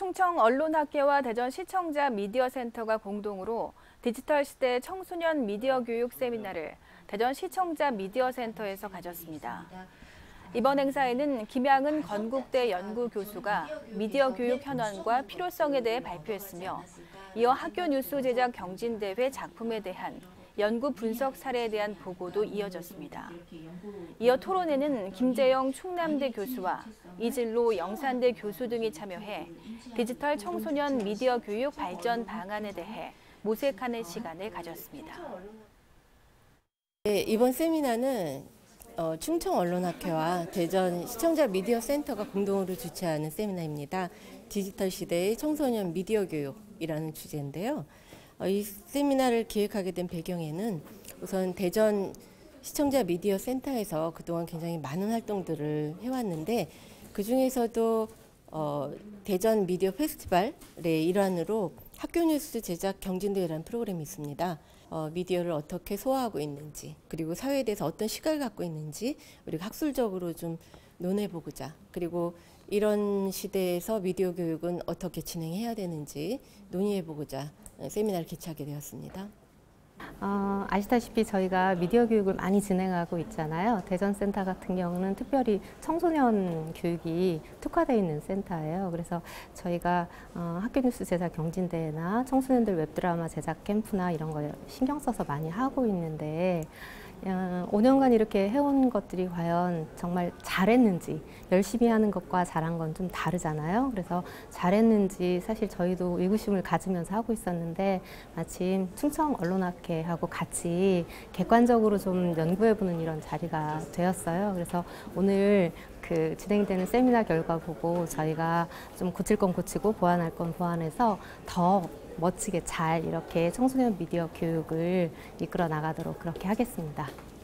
충청언론학회와 대전시청자 미디어센터가 공동으로 디지털 시대 청소년 미디어 교육 세미나를 대전시청자 미디어센터에서 가졌습니다. 이번 행사에는 김양은 건국대 연구교수가 미디어 교육 현황과 필요성에 대해 발표했으며 이어 학교 뉴스 제작 경진대회 작품에 대한 연구 분석 사례에 대한 보고도 이어졌습니다. 이어 토론회는 김재영 충남대 교수와 이진로 영산대 교수 등이 참여해 디지털 청소년 미디어 교육 발전 방안에 대해 모색하는 시간을 가졌습니다. 네, 이번 세미나는 충청언론학회와 대전 시청자 미디어 센터가 공동으로 주최하는 세미나입니다. 디지털 시대의 청소년 미디어 교육이라는 주제인데요. 이 세미나를 기획하게 된 배경에는 우선 대전 시청자 미디어 센터에서 그동안 굉장히 많은 활동들을 해왔는데 그중에서도 대전 미디어 페스티벌의 일환으로 학교 뉴스 제작 경진대회라는 프로그램이 있습니다. 미디어를 어떻게 소화하고 있는지 그리고 사회에 대해서 어떤 시각을 갖고 있는지 우리가 학술적으로 좀 논해보고자 그리고 이런 시대에서 미디어 교육은 어떻게 진행해야 되는지 논의해보고자 세미나를 개최하게 되었습니다. 아시다시피 저희가 미디어 교육을 많이 진행하고 있잖아요. 대전센터 같은 경우는 특별히 청소년 교육이 특화되어 있는 센터예요. 그래서 저희가 학교 뉴스 제작 경진대회나 청소년들 웹드라마 제작 캠프나 이런 거 신경 써서 많이 하고 있는데 5년간 이렇게 해온 것들이 과연 정말 잘했는지 열심히 하는 것과 잘한 건 좀 다르잖아요. 그래서 잘했는지 사실 저희도 의구심을 가지면서 하고 있었는데 마침 충청언론학회하고 같이 객관적으로 좀 연구해보는 이런 자리가 되었어요. 그래서 오늘 그 진행되는 세미나 결과 보고 저희가 좀 고칠 건 고치고 보완할 건 보완해서 더 멋지게 잘 이렇게 청소년 미디어 교육을 이끌어 나가도록 그렇게 하겠습니다.